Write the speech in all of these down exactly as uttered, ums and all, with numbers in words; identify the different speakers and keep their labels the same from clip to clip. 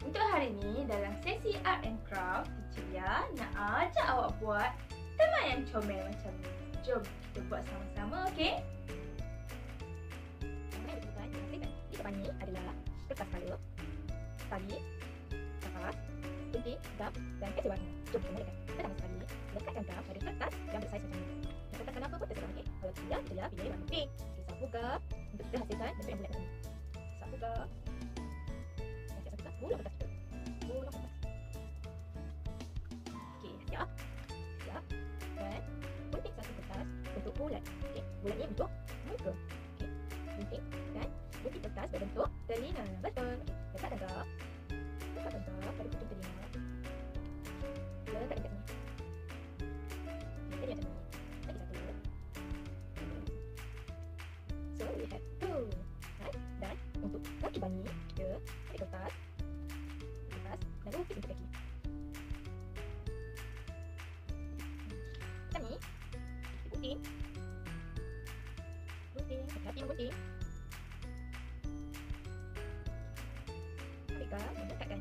Speaker 1: Untuk hari ni dalam sesi Art and Craft, Teacher Lia nak ajak awak buat taman yang comel macam ni. Jom kita buat sama-sama, okey?
Speaker 2: Taman yang diperlukan menghasilkan di depan ni adalah kertas colour, tali, kapas, gunting, gam dan pensil warna. Jom kita mulakan. Pertama sekali, lekatkan gam pada kertas yang bersaiz macam ni. Nak kertas warna apa pun terserah, okey? Kalau tidak, Teacher Lia pilih warna pink. Okey, sapu gam untuk kita hasilkan bentuk yang bulat macam ni. Sapu gam. Siap sapu gam, bolong kertas kita. Bolong kertas. Okey, siap. Siap. Dan gunting satu kertas bentuk bulat. Okey, bulat ni bentuk muka. Okey, gunting dan gunting kertas berbentuk telinga. Betul. Okey, letakkan gam. Letakkan gam pada gunting telinga. Letakkan kat sini. Okey, jadi macam ni. Lagi satu. So, we have two. Right? Dan untuk kaki bunny, kita ambil kertas. Kertas dan lukis untuk kaki. Macam ni. Gunting. Gunting. Hati-hati menggunting. Ambil gam dan lekatkan.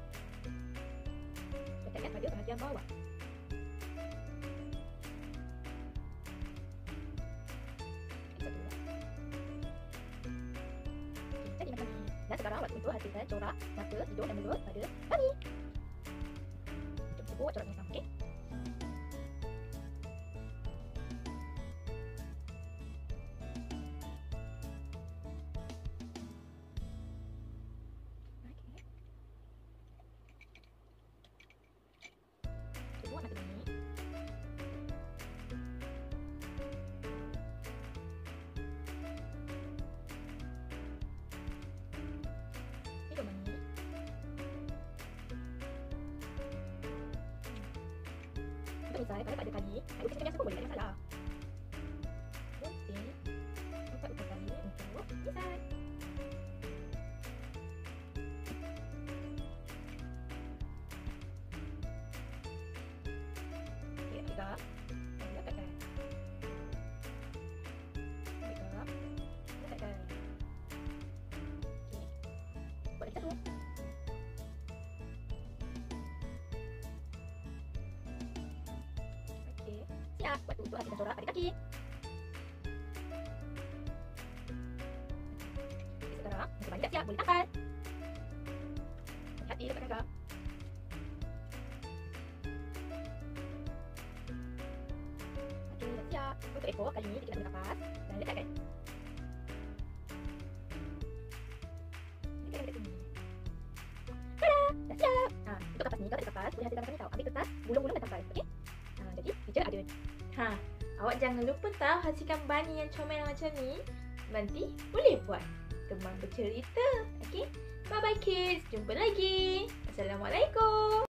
Speaker 2: Letakkan pada bahagian bawah. Satu. Okey, jadi macam ni. Dan sekarang waktu untuk hasilkan corak mata, hidung dan mulut pada bunny. Jom kita buat corak sama-sama, okey? Buat mata bunyi. Hidung bunyi. Untuk misal kalau tak ada tali, nak lukis macam biasa pun boleh, tak ada masalah. Gunting empat ukur tali untuk misal. Okey, ambil gam dan letakkan. Ambil gam, letakkan. Okey, buat lagi satu. Okey, siap. Waktu untuk hasilkan corak pada kaki. Okey, sekarang masa bunny dah siap, boleh angkat. Hati-hati letakkan gam. Okey, dah siap. Untuk ekor, kali ni kita nak guna kapas dan letakkan. Letakkan dekat sini. Tada! Dah siap. Ha, untuk kapas ni, kalau tak ada kapas, boleh hasilkan macam ni tau. Ambil kertas, bulung-bulung dan tampal. Okey? Ha, jadi, teacher ada.
Speaker 1: Ha, awak jangan lupa tahu hasilkan bunny yang comel macam ni. Nanti boleh buat teman bercerita. Okey? Bye-bye kids. Jumpa lagi. Assalamualaikum.